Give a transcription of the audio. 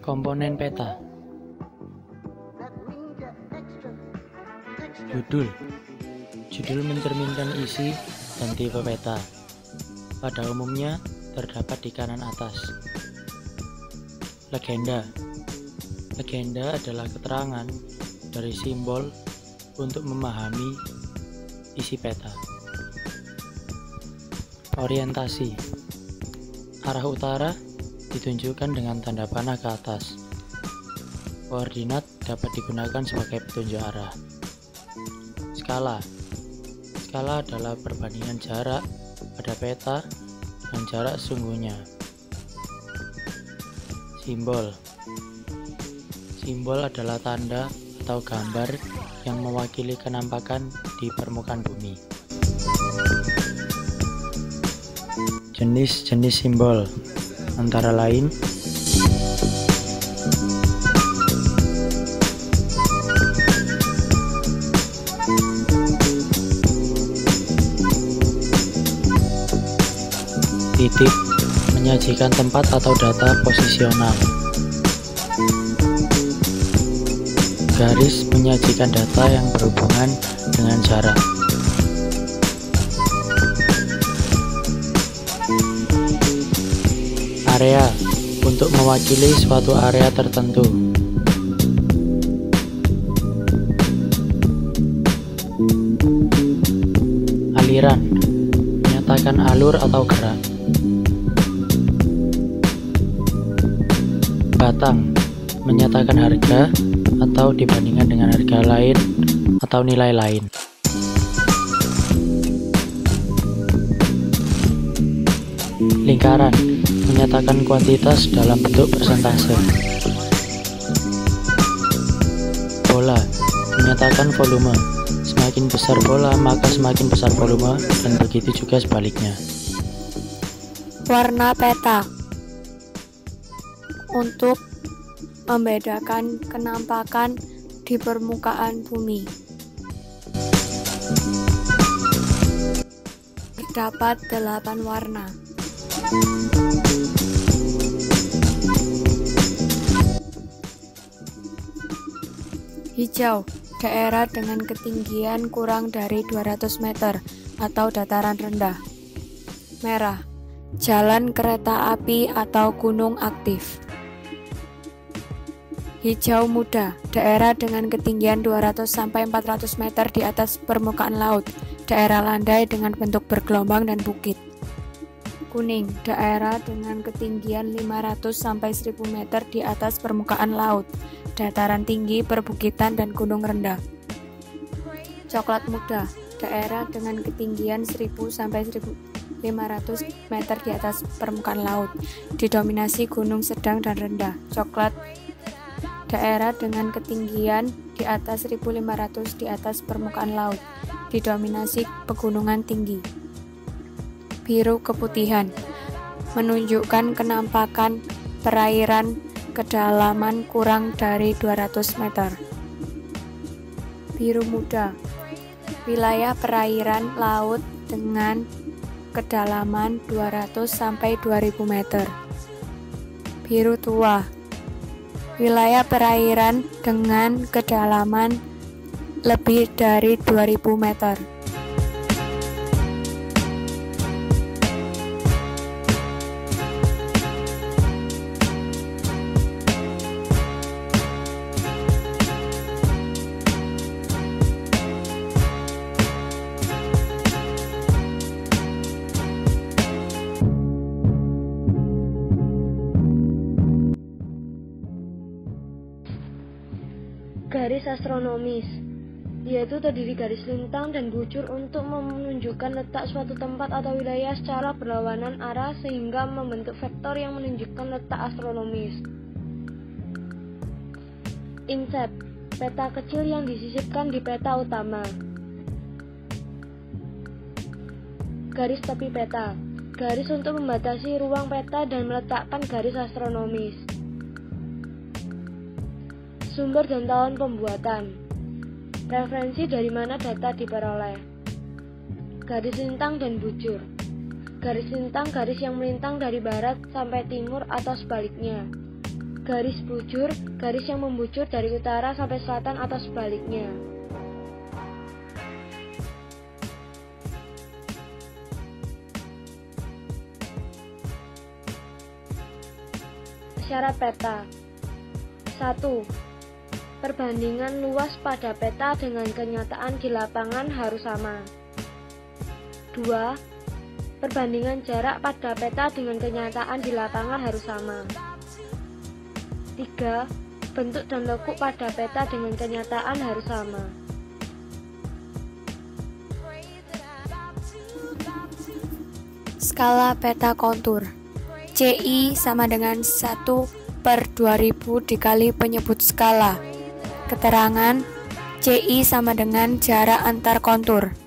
Komponen peta. Judul. Judul mencerminkan isi dan tipe peta. Pada umumnya terdapat di kanan atas. Legenda. Legenda adalah keterangan dari simbol untuk memahami isi peta. Orientasi. Arah utara ditunjukkan dengan tanda panah ke atas. Koordinat dapat digunakan sebagai petunjuk arah. Skala. Skala adalah perbandingan jarak pada peta dan jarak sesungguhnya. Simbol. Simbol adalah tanda atau gambar yang mewakili kenampakan di permukaan bumi. Jenis-jenis simbol antara lain titik menyajikan tempat atau data posisional. Garis menyajikan data yang berhubungan dengan jarak. Area untuk mewakili suatu area tertentu. Aliran menyatakan alur atau gerak. Batang menyatakan harga atau dibandingkan dengan harga lain atau nilai lain. Lingkaran menyatakan kuantitas dalam bentuk persentase. Bola menyatakan volume. Semakin besar bola, maka semakin besar volume, dan begitu juga sebaliknya. Warna peta untuk membedakan kenampakan di permukaan bumi. Terdapat 8 warna. Hijau, daerah dengan ketinggian kurang dari 200 meter atau dataran rendah. Merah, jalan kereta api atau gunung aktif. Hijau muda, daerah dengan ketinggian 200-400 meter di atas permukaan laut, daerah landai dengan bentuk bergelombang dan bukit. Kuning, daerah dengan ketinggian 500-1000 meter di atas permukaan laut, dataran tinggi, perbukitan, dan gunung rendah. Coklat muda, daerah dengan ketinggian 1000-1500 meter di atas permukaan laut, didominasi gunung sedang dan rendah. Coklat, daerah dengan ketinggian di atas 1500 di atas permukaan laut, didominasi pegunungan tinggi. Biru keputihan, menunjukkan kenampakan perairan kedalaman kurang dari 200 meter. Biru muda, wilayah perairan laut dengan kedalaman 200-2000 meter. Biru tua, wilayah perairan dengan kedalaman lebih dari 2000 meter. Garis astronomis, yaitu terdiri garis lintang dan bujur untuk menunjukkan letak suatu tempat atau wilayah secara berlawanan arah sehingga membentuk vektor yang menunjukkan letak astronomis. Inset, peta kecil yang disisipkan di peta utama. Garis tepi peta, garis untuk membatasi ruang peta dan meletakkan garis astronomis. Sumber dan tahun pembuatan. Referensi dari mana data diperoleh. Garis lintang dan bujur. Garis lintang garis yang melintang dari barat sampai timur atau sebaliknya. garis bujur, garis yang membujur dari utara sampai selatan atau sebaliknya. Syarat peta. 1. Perbandingan luas pada peta dengan kenyataan di lapangan harus sama. 2. Perbandingan jarak pada peta dengan kenyataan di lapangan harus sama. 3. Bentuk dan lekuk pada peta dengan kenyataan harus sama. Skala peta kontur. CI sama dengan 1/2000 dikali penyebut skala. Keterangan CI sama dengan jarak antar kontur.